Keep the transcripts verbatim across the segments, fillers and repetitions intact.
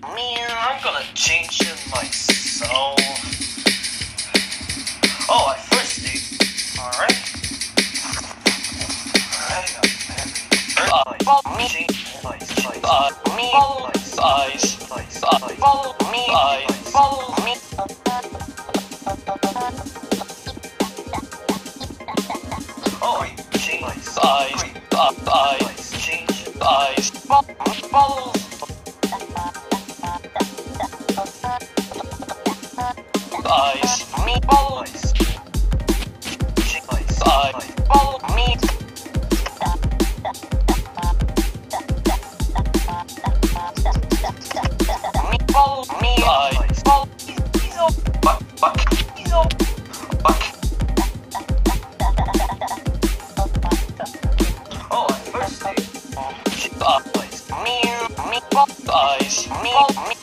Me, I'm gonna change it myself. Oh, I first need. Alright. Alright, I'm follow me. Uh, me. Eyes. Follow me. Eyes. Follow me. Oh, wait. Change. Eyes. Eyes. Change. Eyes. Follow. Eyes. Me. Follow. Eyes. Follow me. Follow me. Eyes. Follow. He's up. Back. Back. He's up. Back. Oh, I first need. Eyes. Me. Me. Eyes. Me. Me.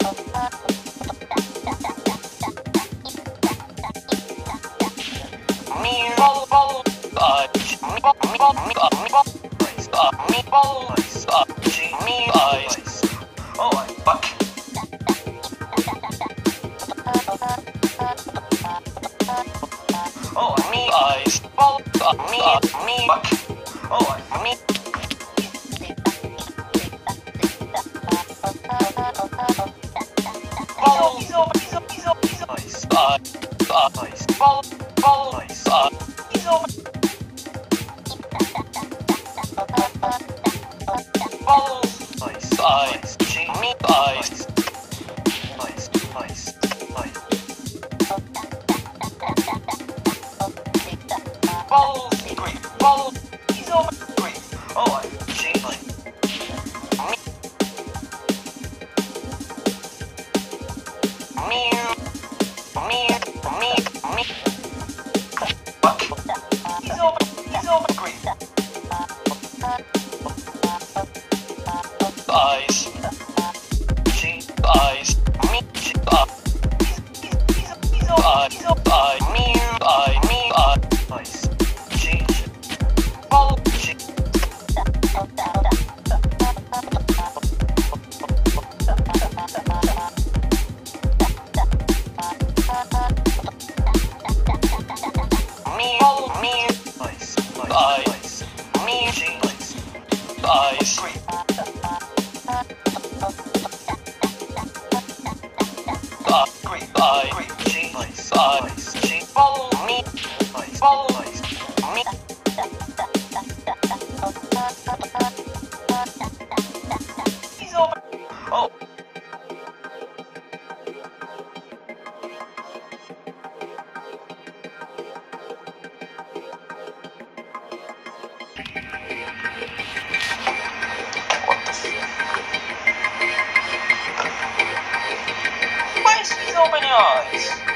Me. Follow. Follow. Eyes. Me. Me. Me. Me. Follow. Me. Eyes. Oh, I back. Oh, me eyes. Follow me. Me back. Oh, I me. Follow. He's over. He's over. He's over. He's over. Eyes. Eyes. Follow. Follow. Eyes. He's over. Follow. Eyes. Eyes. Me. Eyes. Eyes. Eyes. Eyes. Follow. Great. Follow. He's over. Great. Oh, I changed my. Me. Me. Me. Me. Back. He's over. He's over. Great. Eyes. Change. Eyes. Me. Uh. He's, he's, he's over. Eye. He's over. Eye. Me. Eye. Me. Eye. Eyes. Change. Follow. Change. Me. Follow me. Eyes. Eyes. Me. Change. Eyes. Great. Uh, great. Eye. Great. Change. Eyes. Eyes. Change. Follow me. Eyes. Follow. Eyes. Me. He's over. Oh. What the fuck? Why is he open your eyes?